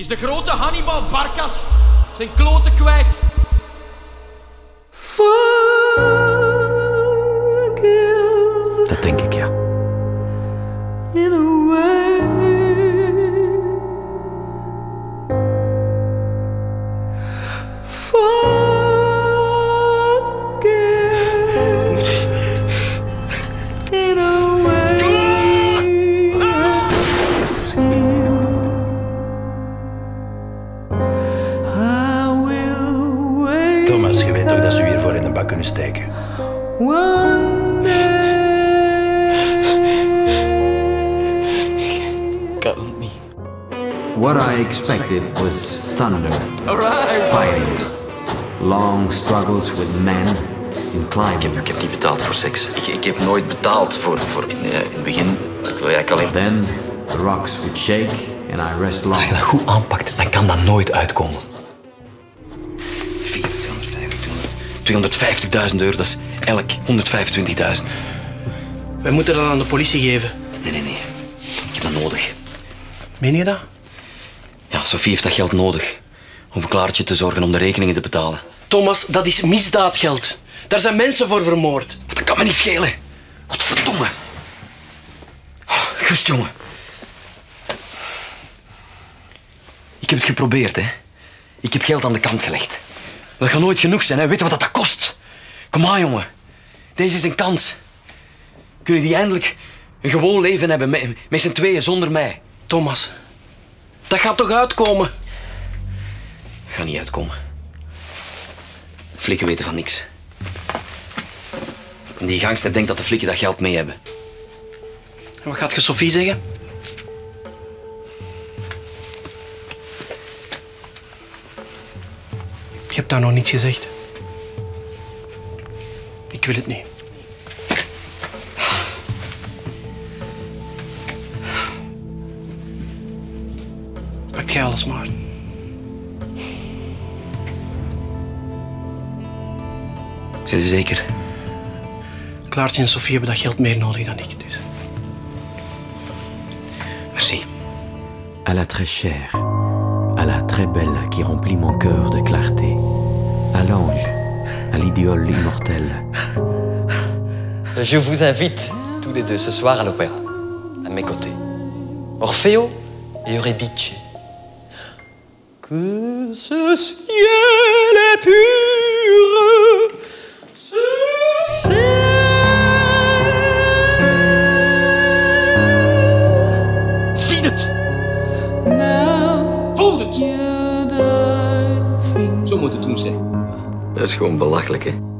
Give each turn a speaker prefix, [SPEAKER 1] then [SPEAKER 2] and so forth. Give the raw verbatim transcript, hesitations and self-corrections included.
[SPEAKER 1] is de grote Hannibal Barcas zijn kloten kwijt.
[SPEAKER 2] Dat denk ik, ja.
[SPEAKER 3] In a way. In a way. I will wait.
[SPEAKER 4] Thomas, je weet toch dat ze u hiervoor in de bak kunnen steken?
[SPEAKER 3] One day.
[SPEAKER 1] Kan het niet.
[SPEAKER 2] What I expected was thunder,
[SPEAKER 1] Alright.
[SPEAKER 2] fighting, long struggles with men in climbing.
[SPEAKER 5] Ik heb, ik heb niet betaald voor seks. Ik, ik heb nooit betaald voor... voor in, uh, in het begin... Ik wil eigenlijk alleen...
[SPEAKER 2] Then the rocks would shake and I rest long.
[SPEAKER 5] Als je dat goed aanpakt, dan kan dat nooit uitkomen. tweehonderdvijftigduizend euro, dat is elk honderdvijfentwintigduizend.
[SPEAKER 6] Wij moeten dat aan de politie geven.
[SPEAKER 5] Nee, nee, nee. Ik heb dat nodig.
[SPEAKER 6] Meen je dat?
[SPEAKER 5] Ja, Sophie heeft dat geld nodig. Om voor Klaartje te zorgen om de rekeningen te betalen.
[SPEAKER 6] Thomas, dat is misdaadgeld. Daar zijn mensen voor vermoord.
[SPEAKER 5] Dat kan me niet schelen. Godverdomme. Oh, Gust, jongen. Ik heb het geprobeerd, hè. Ik heb geld aan de kant gelegd. Dat gaat nooit genoeg zijn, hè. Weet je wat dat kost? Kom aan, jongen. Deze is een kans. Kunnen die eindelijk een gewoon leven hebben met, met z'n tweeën zonder mij?
[SPEAKER 6] Thomas, dat gaat toch uitkomen?
[SPEAKER 5] Dat gaat niet uitkomen. De flikken weten van niks. En die gangster denkt dat de flikken dat geld mee hebben.
[SPEAKER 6] En wat gaat je Sophie zeggen? Je hebt daar nog niets gezegd. Ik wil het niet. Pakt jij alles maar.
[SPEAKER 5] Zit je zeker?
[SPEAKER 6] Klaartje en Sophie hebben dat geld meer nodig dan ik, dus.
[SPEAKER 5] Merci.
[SPEAKER 2] À la très chère, à la très belle qui remplit mon cœur de clarté, à l'ange, à l'idole immortelle.
[SPEAKER 7] Je vous invite tous les deux ce soir à l'opéra, à mes côtés. Orfeo et Eurydice. Que ce ciel est pur.
[SPEAKER 5] Zie het!
[SPEAKER 1] Voel het! Zo moet het doen zijn.
[SPEAKER 5] Dat is gewoon belachelijk, hè.